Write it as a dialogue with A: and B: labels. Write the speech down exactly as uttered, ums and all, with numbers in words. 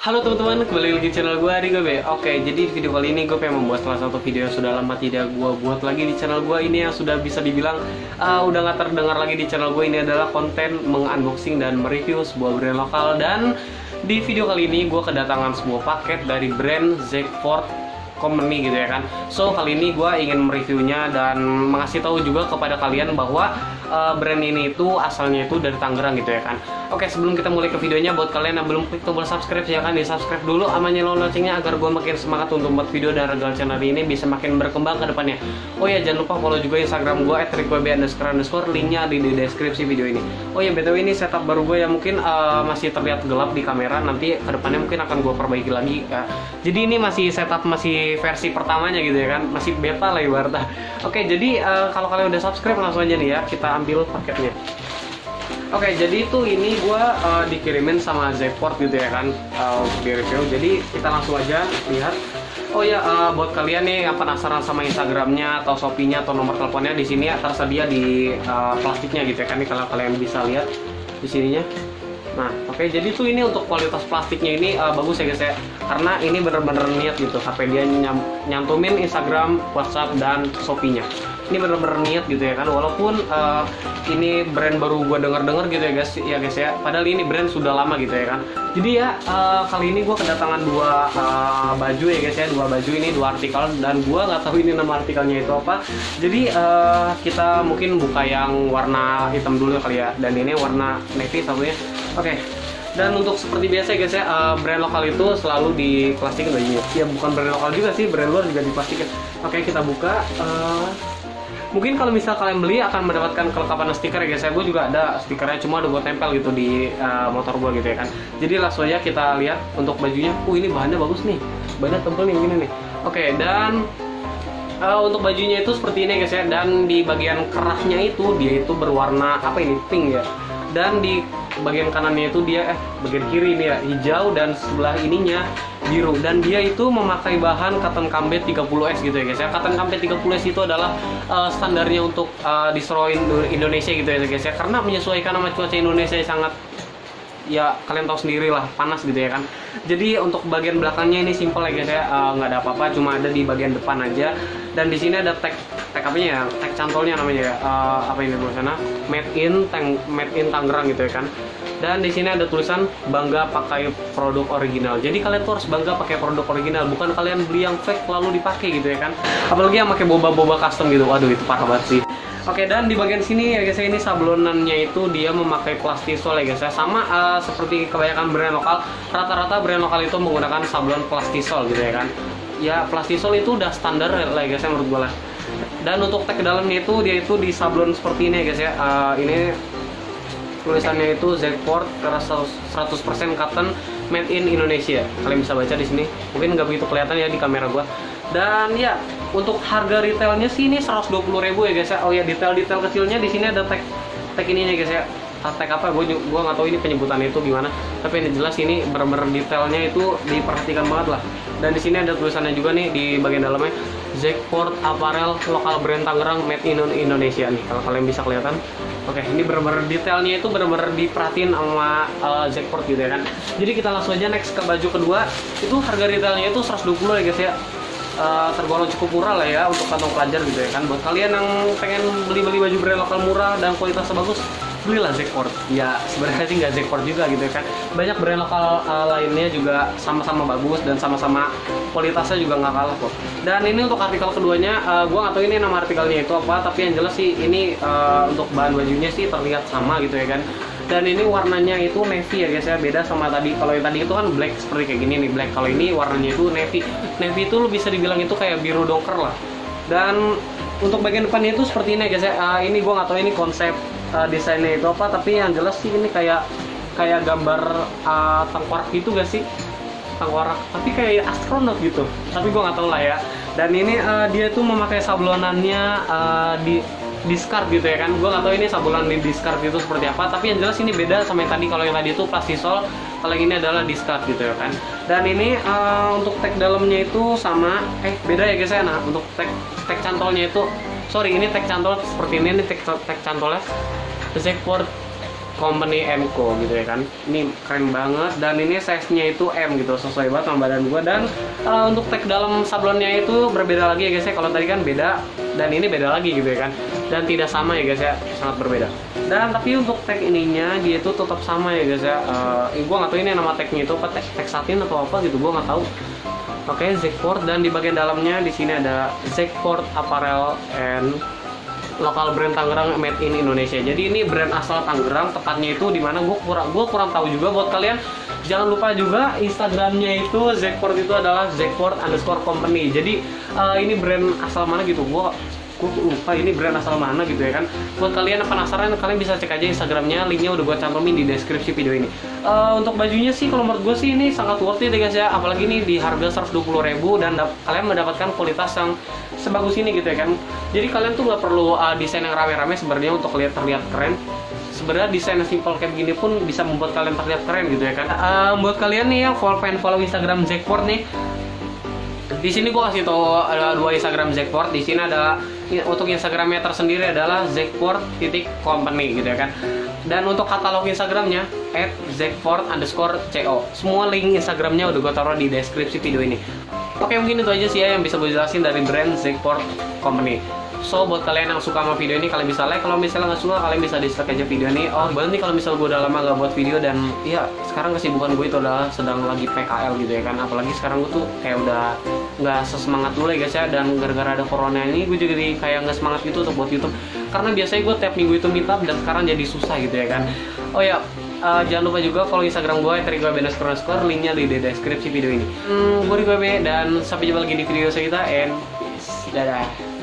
A: Halo teman-teman, kembali lagi di channel gue, Ari Gobe. Oke, jadi di video kali ini gue pengen membuat salah satu video yang sudah lama tidak gue buat lagi di channel gue. Ini yang sudah bisa dibilang uh, udah gak terdengar lagi di channel gue. Ini adalah konten mengunboxing dan mereview sebuah brand lokal. Dan di video kali ini gue kedatangan sebuah paket dari brand Zekport Company gitu ya kan. So kali ini gue ingin mereviewnya dan mengasih tahu juga kepada kalian bahwa uh, brand ini itu asalnya itu dari Tangerang gitu ya kan. Oke, sebelum kita mulai ke videonya, buat kalian yang belum klik tombol subscribe silahkan di subscribe dulu sama nyalain loncengnya agar gue makin semangat untuk membuat video dan agar channel ini bisa makin berkembang ke depannya. Oh ya, jangan lupa follow juga Instagram gue at rikobe underscore underscore, linknya di, di deskripsi video ini. Oh ya, btw ini setup baru gue yang mungkin uh, masih terlihat gelap di kamera, nanti ke depannya mungkin akan gue perbaiki lagi ya. Jadi ini masih setup masih versi pertamanya gitu ya kan, masih beta lah ibaratnya. Oke, jadi uh, kalau kalian udah subscribe langsung aja nih ya, kita ambil paketnya. Oke, jadi itu ini gue uh, dikirimin sama Zekport gitu ya kan, uh, untuk di review. Jadi kita langsung aja lihat. Oh ya, uh, buat kalian nih yang penasaran sama Instagramnya atau Shopee-nya atau nomor teleponnya, di sini ya tersedia di uh, plastiknya gitu ya kan. Nih kalau kalian bisa lihat di sininya. Nah, oke, okay, jadi tuh ini untuk kualitas plastiknya ini uh, bagus ya guys ya, karena ini bener-bener niat gitu, H P dia nyam, nyantumin Instagram, WhatsApp, dan Shopee-nya. Ini bener-bener niat gitu ya kan, walaupun uh, ini brand baru gue denger-denger gitu ya guys, ya guys ya, padahal ini brand sudah lama gitu ya kan. Jadi ya uh, kali ini gue kedatangan dua uh, baju ya guys ya, dua baju ini, dua artikel, dan gue nggak tahu ini nama artikelnya itu apa. Jadi uh, kita mungkin buka yang warna hitam dulu kali ya, dan ini warna navy satunya. Oke, okay. Dan untuk seperti biasa guys ya, uh, brand lokal itu selalu diplastikin bajunya. Ya bukan brand lokal juga sih, brand luar juga diplastikin. Oke, okay, kita buka. Uh, mungkin kalau misal kalian beli akan mendapatkan kelengkapan stiker ya guys ya. Gue juga ada stikernya, cuma udah gue tempel gitu di uh, motor gue gitu ya kan. Jadi langsung aja kita lihat untuk bajunya. Uh ini bahannya bagus nih, bahannya tebel nih gini nih. Oke, okay, dan uh, untuk bajunya itu seperti ini guys ya. Dan di bagian kerahnya itu dia itu berwarna apa ini, pink ya. Dan di bagian kanannya itu dia eh bagian kiri ini ya hijau, dan sebelah ininya biru, dan dia itu memakai bahan cotton combat tiga puluh S gitu ya guys ya. Cotton combat tiga puluh S itu adalah uh, standarnya untuk uh, di seluruh Indonesia gitu ya guys ya, karena menyesuaikan sama cuaca Indonesia yang sangat, ya kalian tahu sendiri lah, panas gitu ya kan. Jadi untuk bagian belakangnya ini simple ya guys ya, nggak uh, ada apa-apa, cuma ada di bagian depan aja. Dan di sini ada tag tag apanya ya, tag cantolnya namanya ya, uh, apa ini tulisannya, made in tang made in Tangerang gitu ya kan. Dan di sini ada tulisan bangga pakai produk original. Jadi kalian tuh harus bangga pakai produk original, bukan kalian beli yang fake lalu dipakai gitu ya kan. Apalagi yang pakai boba-boba custom gitu, waduh itu parah banget sih. Oke, dan di bagian sini ya guys ya, ini sablonannya itu dia memakai plastisol ya guys ya. Sama uh, seperti kebanyakan brand lokal, rata-rata brand lokal itu menggunakan sablon plastisol gitu ya kan. Ya plastisol itu udah standar lah ya guys ya menurut gue lah. Dan untuk tag ke dalamnya itu dia itu di sablon seperti ini ya guys ya. Uh, ini tulisannya itu Zekport seratus persen cotton made in Indonesia. Kalian bisa baca di sini. Mungkin nggak begitu kelihatan ya di kamera gua. Dan ya untuk harga retailnya sih ini seratus dua puluh ribu ya guys ya. Oh ya, detail-detail kecilnya di sini ada tag tag ininya guys ya. Tag apa? Gue gua nggak tahu ini penyebutannya itu gimana. Tapi yang jelas ini bener-bener detailnya itu diperhatikan banget lah. Dan di sini ada tulisannya juga nih di bagian dalamnya, Zekport Apparel lokal brand Tangerang made in Indonesia nih. Kalau kalian bisa kelihatan. Oke, ini bener-bener detailnya itu bener-bener diperhatiin sama uh, Zekport gitu ya kan. Jadi kita langsung aja next ke baju kedua. Itu harga retailnya itu seratus dua puluh ya guys ya. Uh, tergolong cukup murah lah ya untuk kantong pelajar gitu ya kan. Buat kalian yang pengen beli-beli baju brand lokal murah dan kualitasnya bagus, belilah Zekport. Ya sebenarnya sih nggak Zekport juga gitu ya kan. Banyak brand lokal uh, lainnya juga sama-sama bagus dan sama-sama kualitasnya juga nggak kalah kok. Dan ini untuk artikel keduanya, uh, gue nggak tahu ini nama artikelnya itu apa, tapi yang jelas sih ini uh, untuk bahan bajunya sih terlihat sama gitu ya kan. Dan ini warnanya itu navy ya guys ya, beda sama tadi. Kalau yang tadi itu kan black seperti kayak gini nih, black. Kalau ini warnanya itu navy. Navy itu lo bisa dibilang itu kayak biru dongker lah. Dan untuk bagian depannya itu seperti ini guys ya. Uh, ini gue nggak tahu ini konsep uh, desainnya itu apa, tapi yang jelas sih ini kayak kayak gambar uh, tengkorak gitu gak sih? Tengkorak, tapi kayak astronot gitu. Tapi gue nggak tahu lah ya. Dan ini uh, dia tuh memakai sablonannya uh, di discard gitu ya kan. Gue nggak tahu ini sablonan di discard itu seperti apa, tapi yang jelas ini beda sama yang tadi. Kalau yang tadi itu plastisol, kalau yang ini adalah discard gitu ya kan. Dan ini uh, untuk tag dalamnya itu sama, eh beda ya guys ya. Nah untuk tag tag cantolnya itu, sorry ini tag cantol seperti ini, ini tag, tag cantolnya Zekport Company and Co gitu ya kan. Ini keren banget dan ini size-nya itu M gitu, sesuai banget sama badan gua. Dan uh, untuk tag dalam sablonnya itu berbeda lagi ya guys ya. Kalau tadi kan beda dan ini beda lagi gitu ya kan. Dan tidak sama ya guys ya, sangat berbeda. Dan tapi untuk tag ininya dia itu tetap sama ya guys ya. Uh, gua nggak tahu ini nama tagnya itu apa, tag, tag satin atau apa gitu, gua nggak tahu. Oke, okay, Zekport, dan di bagian dalamnya di sini ada Zekport Apparel and lokal brand Tangerang made in Indonesia. Jadi ini brand asal Tangerang, tepatnya itu di mana gue kurang gue kurang tahu juga. Buat kalian jangan lupa juga Instagramnya itu Zekport itu adalah Zekport underscore company. Jadi uh, ini brand asal mana gitu, gue gue lupa ini brand asal mana gitu ya kan. Buat kalian yang penasaran, kalian bisa cek aja Instagramnya, linknya udah gue cantumin di deskripsi video ini. Uh, untuk bajunya sih kalau menurut gue sih ini sangat worth it ya guys ya, apalagi ini di harga seratus dua puluh ribu dan kalian mendapatkan kualitas yang sebagus ini gitu ya kan. Jadi kalian tuh nggak perlu uh, desain yang rame-rame sebenarnya untuk lihat terlihat keren. Sebenarnya desain yang simple kayak begini pun bisa membuat kalian terlihat keren gitu ya kan. Uh, buat kalian nih yang follow pengen follow Instagram Zekport nih, di sini gue kasih tau ada dua Instagram Zekport. Di sini ada untuk Instagramnya tersendiri adalah Zekport titik company gitu ya kan. Dan untuk katalog Instagramnya at Zekport underscore co. Semua link Instagramnya udah gue taruh di deskripsi video ini. Oke, mungkin itu aja sih ya yang bisa gue jelasin dari brand Zekport Company. So buat kalian yang suka sama video ini, kalian bisa like. Kalau misalnya nggak suka, kalian bisa dislike aja video ini. Oh berarti kalau misalnya gue udah lama gak buat video, dan iya sekarang kesibukan gue itu adalah sedang lagi P K L gitu ya kan. Apalagi sekarang gue tuh kayak udah nggak sesemangat dulu ya guys ya. Dan gara-gara ada corona ini gue juga jadi kayak nggak semangat gitu untuk buat YouTube. Karena biasanya gue tiap minggu itu meet up, dan sekarang jadi susah gitu ya kan. Oh ya, uh, jangan lupa juga follow Instagram gue at rigo underscore underscore, linknya di deskripsi video ini. Hmm, gue Rigo B, dan sampai jumpa lagi di video selanjutnya, and peace. Dadah.